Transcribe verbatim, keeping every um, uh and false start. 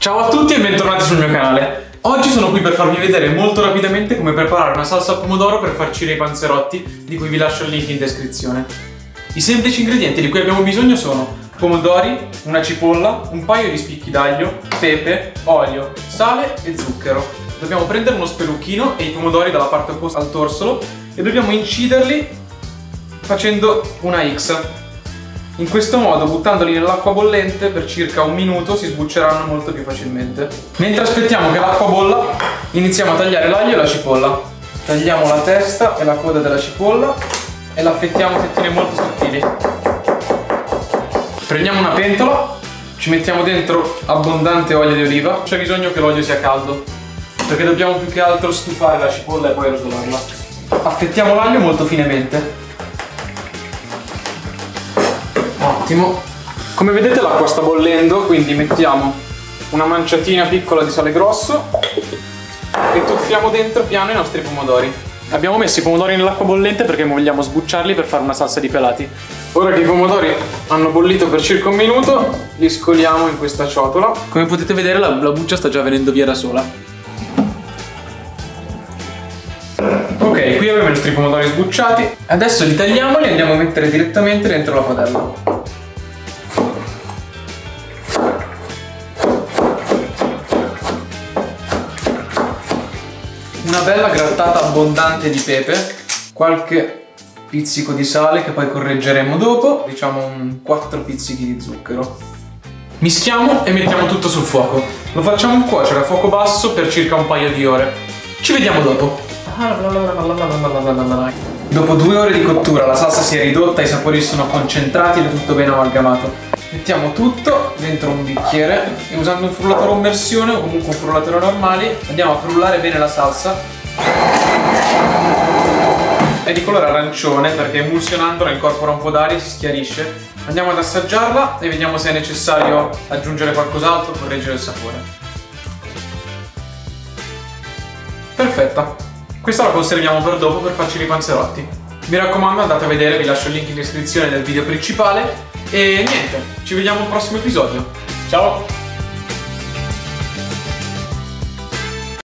Ciao a tutti e bentornati sul mio canale. Oggi sono qui per farvi vedere molto rapidamente come preparare una salsa al pomodoro per farcire i panzerotti, di cui vi lascio il link in descrizione. I semplici ingredienti di cui abbiamo bisogno sono pomodori, una cipolla, un paio di spicchi d'aglio, pepe, olio, sale e zucchero. Dobbiamo prendere uno spelucchino e i pomodori dalla parte opposta al torsolo e dobbiamo inciderli facendo una X. In questo modo, buttandoli nell'acqua bollente per circa un minuto, si sbucceranno molto più facilmente. Mentre aspettiamo che l'acqua bolla, iniziamo a tagliare l'aglio e la cipolla. Tagliamo la testa e la coda della cipolla e la affettiamo a fettine molto sottili. Prendiamo una pentola, ci mettiamo dentro abbondante olio di oliva. C'è bisogno che l'olio sia caldo, perché dobbiamo più che altro stufare la cipolla e poi rosolarla. Affettiamo l'aglio molto finemente. Ottimo. Come vedete l'acqua sta bollendo, quindi mettiamo una manciatina piccola di sale grosso e tuffiamo dentro piano i nostri pomodori. Abbiamo messo i pomodori nell'acqua bollente perché vogliamo sbucciarli per fare una salsa di pelati. Ora che i pomodori hanno bollito per circa un minuto, li scoliamo in questa ciotola. Come potete vedere la, la buccia sta già venendo via da sola. Ok, qui abbiamo i nostri pomodori sbucciati. Adesso li tagliamo e li andiamo a mettere direttamente dentro la padella. Una bella grattata abbondante di pepe, qualche pizzico di sale che poi correggeremo dopo, diciamo un quattro pizzichi di zucchero. Mischiamo e mettiamo tutto sul fuoco. Lo facciamo cuocere a fuoco basso per circa un paio di ore. Ci vediamo dopo. Dopo due ore di cottura la salsa si è ridotta, i sapori sono concentrati ed è tutto ben amalgamato. Mettiamo tutto dentro un bicchiere e usando un frullatore a immersione o comunque un frullatore normale andiamo a frullare bene la salsa. È di colore arancione perché emulsionandola incorpora un po' d'aria e si schiarisce. Andiamo ad assaggiarla e vediamo se è necessario aggiungere qualcos'altro o correggere il sapore. Perfetta. Questa la conserviamo per dopo per farci i panzerotti. Mi raccomando, andate a vedere, vi lascio il link in descrizione del video principale. E niente, ci vediamo al prossimo episodio. Ciao!